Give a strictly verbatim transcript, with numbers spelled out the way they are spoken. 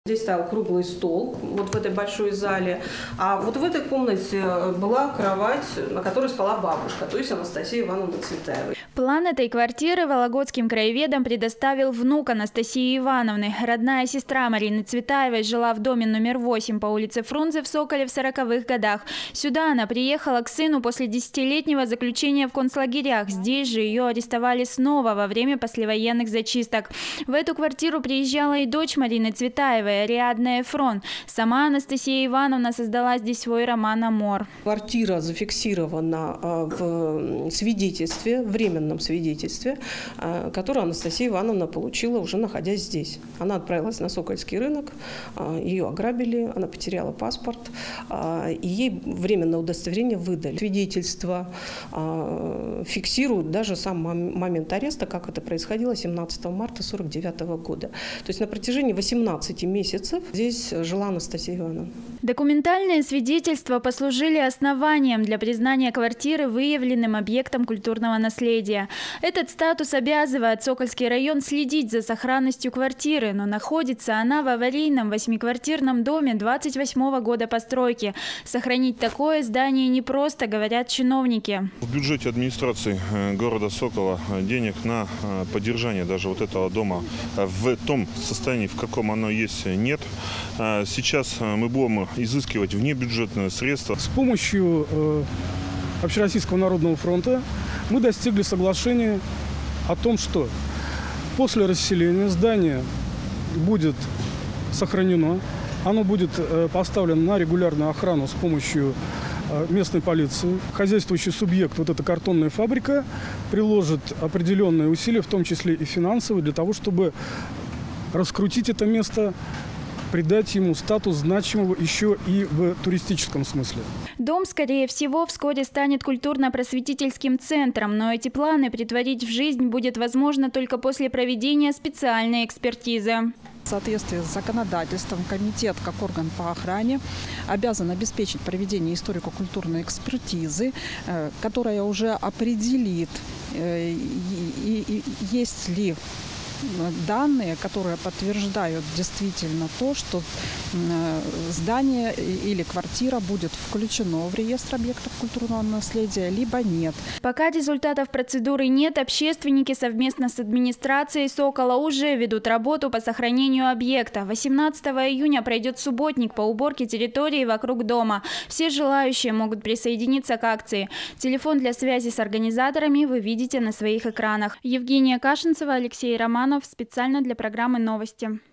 Здесь стоял круглый стол, вот в этой большой зале, а вот в этой комнате была кровать, на которой спала бабушка, то есть Анастасия Ивановна Цветаева. План этой квартиры вологодским краеведам предоставил внук Анастасии Ивановны. Родная сестра Марины Цветаевой жила в доме номер восемь по улице Фрунзе в Соколе в сороковых годах. Сюда она приехала к сыну после десятилетнего заключения в концлагерях. Здесь же ее арестовали снова во время послевоенных зачисток. В эту квартиру приезжала и дочь Марины Цветаевой, Ариадна Эфрон. Сама Анастасия Ивановна создала здесь свой роман «Амор». Квартира зафиксирована в свидетельстве, временном свидетельстве, которое Анастасия Ивановна получила, уже находясь здесь. Она отправилась на Сокольский рынок, ее ограбили, она потеряла паспорт, и ей временное удостоверение выдали. Свидетельство фиксирует даже сам момент ареста, как это происходило семнадцатого марта сорок девятого года. То есть на протяжении восемнадцати месяцев здесь жила Анастасия Ивановна. Документальные свидетельства послужили основанием для признания квартиры выявленным объектом культурного наследия. Этот статус обязывает Сокольский район следить за сохранностью квартиры, но находится она в аварийном восьмиквартирном доме двадцать восьмого года постройки. Сохранить такое здание непросто, говорят чиновники. В бюджете администрации города Сокола денег на поддержание даже вот этого дома в том состоянии, в каком оно есть, нет. Сейчас мы будем изыскивать внебюджетные средства. С помощью э, Общероссийского народного фронта мы достигли соглашения о том, что после расселения здание будет сохранено, оно будет э, поставлено на регулярную охрану с помощью э, местной полиции. Хозяйствующий субъект, вот эта картонная фабрика, приложит определенные усилия, в том числе и финансовые, для того, чтобы раскрутить это место, придать ему статус значимого еще и в туристическом смысле. Дом, скорее всего, вскоре станет культурно-просветительским центром, но эти планы претворить в жизнь будет возможно только после проведения специальной экспертизы. В соответствии с законодательством комитет, как орган по охране, обязан обеспечить проведение историко-культурной экспертизы, которая уже определит, есть ли данные, которые подтверждают действительно то, что здание или квартира будет включено в реестр объектов культурного наследия, либо нет. Пока результатов процедуры нет, общественники совместно с администрацией Сокола уже ведут работу по сохранению объекта. восемнадцатого июня пройдет субботник по уборке территории вокруг дома. Все желающие могут присоединиться к акции. Телефон для связи с организаторами вы видите на своих экранах. Евгения Кашинцева, Алексей Романов. Специально для программы «Новости».